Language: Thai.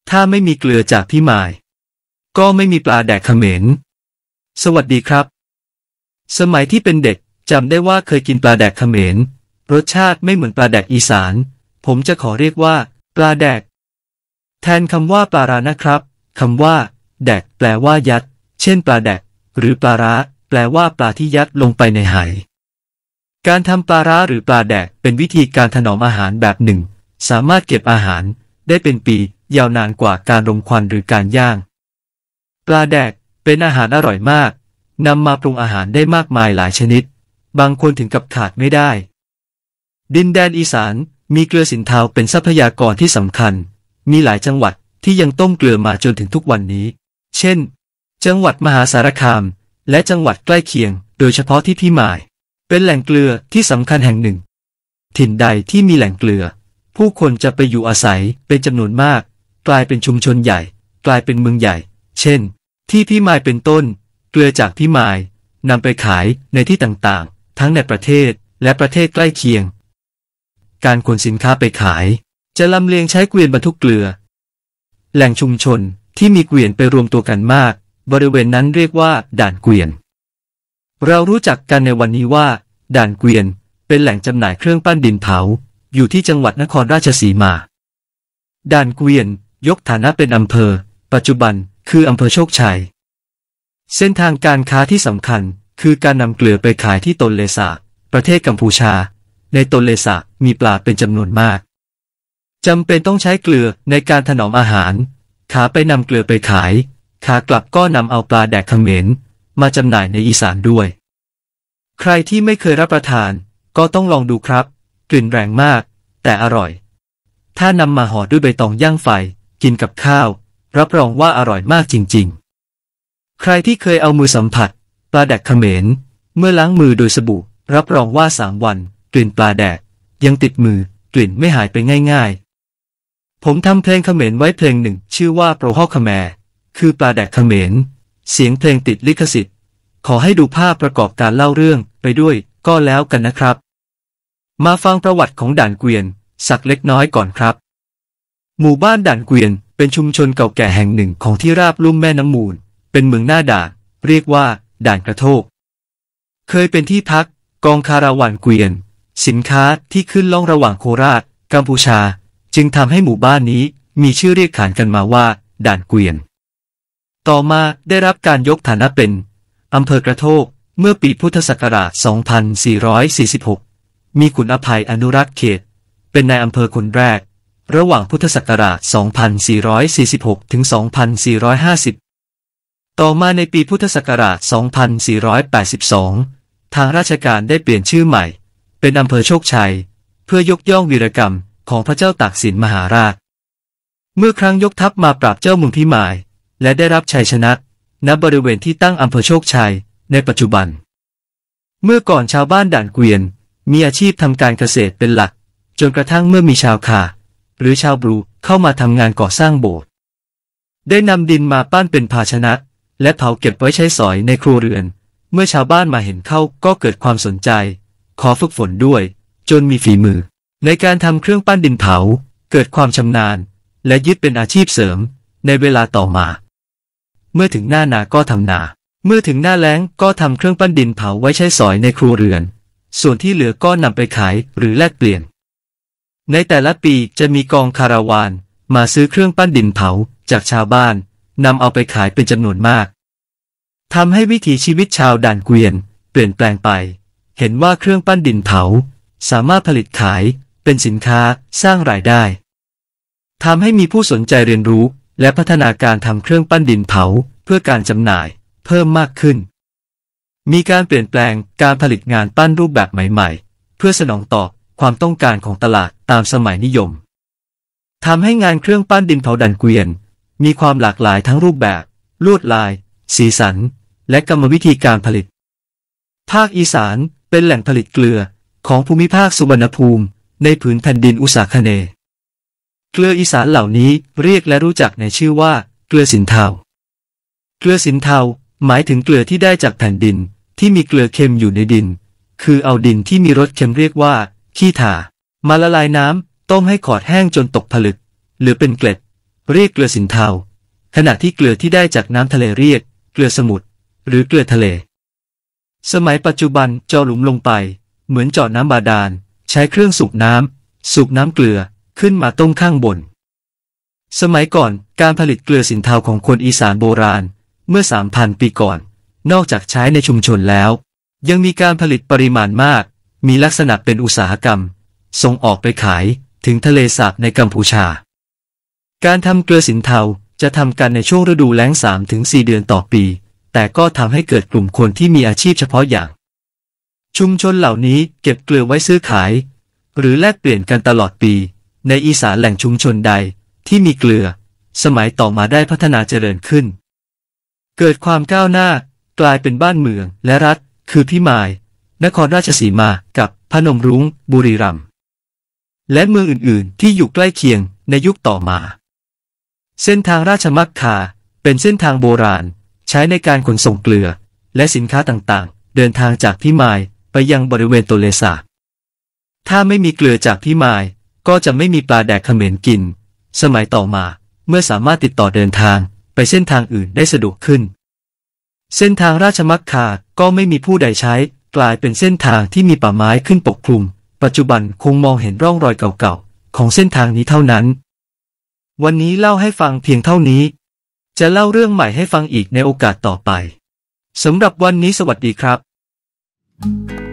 ถ้าไม่มีเกลือจากพี่มายก็ไม่มีปลาแดกเขมรสวัสดีครับสมัยที่เป็นเด็กจำได้ว่าเคยกินปลาแดกเขมรรสชาติไม่เหมือนปลาแดกอีสานผมจะขอเรียกว่าปลาแดกแทนคำว่าปลาร้านะครับคำว่าแดกแปลว่ายัดเช่นปลาแดกหรือปลาร้าแปลว่าปลาที่ยัดลงไปในไหการทำปลาร้าหรือปลาแดกเป็นวิธีการถนอมอาหารแบบหนึ่งสามารถเก็บอาหารได้เป็นปียาวนานกว่าการรมควันหรือการย่างปลาแดกเป็นอาหารอร่อยมากนำมาปรุงอาหารได้มากมายหลายชนิดบางคนถึงกับขาดไม่ได้ดินแดนอีสานมีเกลือสินเทาเป็นทรัพยากรที่สำคัญมีหลายจังหวัดที่ยังต้มเกลือมาจนถึงทุกวันนี้เช่นจังหวัดมหาสารคามและจังหวัดใกล้เคียงโดยเฉพาะที่พี่มายเป็นแหล่งเกลือที่สำคัญแห่งหนึ่งถิ่นใดที่มีแหล่งเกลือผู้คนจะไปอยู่อาศัยเป็นจำนวนมากกลายเป็นชุมชนใหญ่กลายเป็นเมืองใหญ่เช่นที่พี่มายเป็นต้นเกลือจากพี่มายนำไปขายในที่ต่างๆทั้งในประเทศและประเทศใกล้เคียงการขนสินค้าไปขายจะลำเลียงใช้เกวียนบรรทุกเกลือแหล่งชุมชนที่มีเกวียนไปรวมตัวกันมากบริเวณนั้นเรียกว่าด่านเกวียนเรารู้จักกันในวันนี้ว่าด่านเกวียนเป็นแหล่งจำหน่ายเครื่องปั้นดินเผาอยู่ที่จังหวัดนครราชสีมาด่านเกวียนยกฐานะเป็นอำเภอปัจจุบันคืออำเภอโชคชัยเส้นทางการค้าที่สำคัญคือการนำเกลือไปขายที่ตนเลสาประเทศกัมพูชาในตนเลสามีปลาเป็นจำนวนมากจำเป็นต้องใช้เกลือในการถนอมอาหารขาไปนำเกลือไปขายขากลับก็นำเอาปลาแดกเขมรมาจำหน่ายในอีสานด้วยใครที่ไม่เคยรับประทานก็ต้องลองดูครับกลิ่นแรงมากแต่อร่อยถ้านำมาห่อด้วยใบตองย่างไฟกินกับข้าวรับรองว่าอร่อยมากจริงๆใครที่เคยเอามือสัมผัสปลาแดกเขมรเมื่อล้างมือโดยสบู่รับรองว่า3 วันกลิ่นปลาแดกยังติดมือกลิ่นไม่หายไปง่ายๆผมทำเพลงเขมรไว้เพลงหนึ่งชื่อว่าโปรฮอกเขมรคือปลาแดกเขมรเสียงเพลงติดลิขสิทธิ์ขอให้ดูภาพประกอบการเล่าเรื่องไปด้วยก็แล้วกันนะครับมาฟังประวัติของด่านเกวียนสักเล็กน้อยก่อนครับหมู่บ้านด่านเกวียนเป็นชุมชนเก่าแก่แห่งหนึ่งของที่ราบลุ่มแม่น้ำมูลเป็นเมืองหน้าด่านเรียกว่าด่านกระโทกเคยเป็นที่พักกองคาราวานเกวียนสินค้าที่ขึ้นล่องระหว่างโคราชกัมพูชาจึงทำให้หมู่บ้านนี้มีชื่อเรียกขานกันมาว่าด่านเกวียนต่อมาได้รับการยกฐานะเป็นอำเภอกระโทกเมื่อปีพุทธศักราช 2446 มีขุนอภัยอนุรักษ์เขตเป็นนายอำเภอคนแรกระหว่างพุทธศักราช 2446 ถึง 2450 ต่อมาในปีพุทธศักราช 2482 ทางราชการได้เปลี่ยนชื่อใหม่เป็นอำเภอโชคชัยเพื่อยกย่องวีรกรรมของพระเจ้าตากสินมหาราชเมื่อครั้งยกทัพมาปราบเจ้าเมืองพิมายและได้รับชัยชนะณบริเวณที่ตั้งอำเภอโชคชัยในปัจจุบันเมื่อก่อนชาวบ้านด่านเกวียนมีอาชีพทำการเกษตรเป็นหลักจนกระทั่งเมื่อมีชาวคาหรือชาวบลูเข้ามาทำงานก่อสร้างโบสถ์ได้นำดินมาปั้นเป็นภาชนะและเผาเก็บไว้ใช้สอยในครัวเรือนเมื่อชาวบ้านมาเห็นเข้าก็เกิดความสนใจขอฝึกฝนด้วยจนมีฝีมือในการทำเครื่องปั้นดินเผาเกิดความชำนาญและยึดเป็นอาชีพเสริมในเวลาต่อมาเมื่อถึงหน้านาก็ทำนาเมื่อถึงหน้าแล้งก็ทำเครื่องปั้นดินเผาไว้ใช้สอยในครัวเรือนส่วนที่เหลือก็นำไปขายหรือแลกเปลี่ยนในแต่ละปีจะมีกองคาราวานมาซื้อเครื่องปั้นดินเผาจากชาวบ้านนำเอาไปขายเป็นจำนวนมากทำให้วิถีชีวิตชาวด่านเกวียนเปลี่ยนแปลงไปเห็นว่าเครื่องปั้นดินเผาสามารถผลิตขายเป็นสินค้าสร้างรายได้ทำให้มีผู้สนใจเรียนรู้และพัฒนาการทำเครื่องปั้นดินเผาเพื่อการจำหน่ายเพิ่มมากขึ้นมีการเปลี่ยนแปลงการผลิตงานปั้นรูปแบบใหม่ๆเพื่อสนองตอบความต้องการของตลาดตามสมัยนิยมทำให้งานเครื่องปั้นดินเผาด่านเกวียนมีความหลากหลายทั้งรูปแบบลวดลายสีสันและกรรมวิธีการผลิตภาคอีสานเป็นแหล่งผลิตเกลือของภูมิภาคสุวรรณภูมิในผืนแผ่นดินอุษาคเนย์เกลืออีสานเหล่านี้เรียกและรู้จักในชื่อว่าเกลือสินเทาเกลือสินเทาหมายถึงเกลือที่ได้จากแผ่นดินที่มีเกลือเค็มอยู่ในดินคือเอาดินที่มีรสเค็มเรียกว่าขี้ถ่ามาละลายน้ำต้มให้ขอดแห้งจนตกผลึกหรือเป็นเกล็ดเรียกเกลือสินเทาขณะที่เกลือที่ได้จากน้ำทะเลเรียกเกลือสมุทรหรือเกลือทะเลสมัยปัจจุบันเจาะหลุมลงไปเหมือนเจาะน้ำบาดาลใช้เครื่องสูบน้ำเกลือขึ้นมาต้มข้างบนสมัยก่อนการผลิตเกลือสินเทาของคนอีสานโบราณเมื่อ 3,000 ปีก่อนนอกจากใช้ในชุมชนแล้วยังมีการผลิตปริมาณมากมีลักษณะเป็นอุตสาหกรรมส่งออกไปขายถึงทะเลสาบในกัมพูชาการทำเกลือสินเทาจะทำกันในช่วงฤดูแล้ง 3-4 เดือนต่อปีแต่ก็ทำให้เกิดกลุ่มคนที่มีอาชีพเฉพาะอย่างชุมชนเหล่านี้เก็บเกลือไว้ซื้อขายหรือแลกเปลี่ยนกันตลอดปีในอีสานแหล่งชุมชนใดที่มีเกลือสมัยต่อมาได้พัฒนาเจริญขึ้นเกิดความก้าวหน้ากลายเป็นบ้านเมืองและรัฐคือพิมายนครราชสีมากับพนมรุ้งบุรีรัมย์และเมืองอื่นๆที่อยู่ใกล้เคียงในยุคต่อมาเส้นทางราชมักคาเป็นเส้นทางโบราณใช้ในการขนส่งเกลือและสินค้าต่างๆเดินทางจากพิมายไปยังบริเวณโตเลสาบถ้าไม่มีเกลือจากพิมายก็จะไม่มีปลาแดกเขมรกินสมัยต่อมาเมื่อสามารถติดต่อเดินทางไปเส้นทางอื่นได้สะดวกขึ้นเส้นทางราชมักคาก็ไม่มีผู้ใดใช้กลายเป็นเส้นทางที่มีป่าไม้ขึ้นปกคลุมปัจจุบันคงมองเห็นร่องรอยเก่าๆของเส้นทางนี้เท่านั้นวันนี้เล่าให้ฟังเพียงเท่านี้จะเล่าเรื่องใหม่ให้ฟังอีกในโอกาสต่อไปสำหรับวันนี้สวัสดีครับ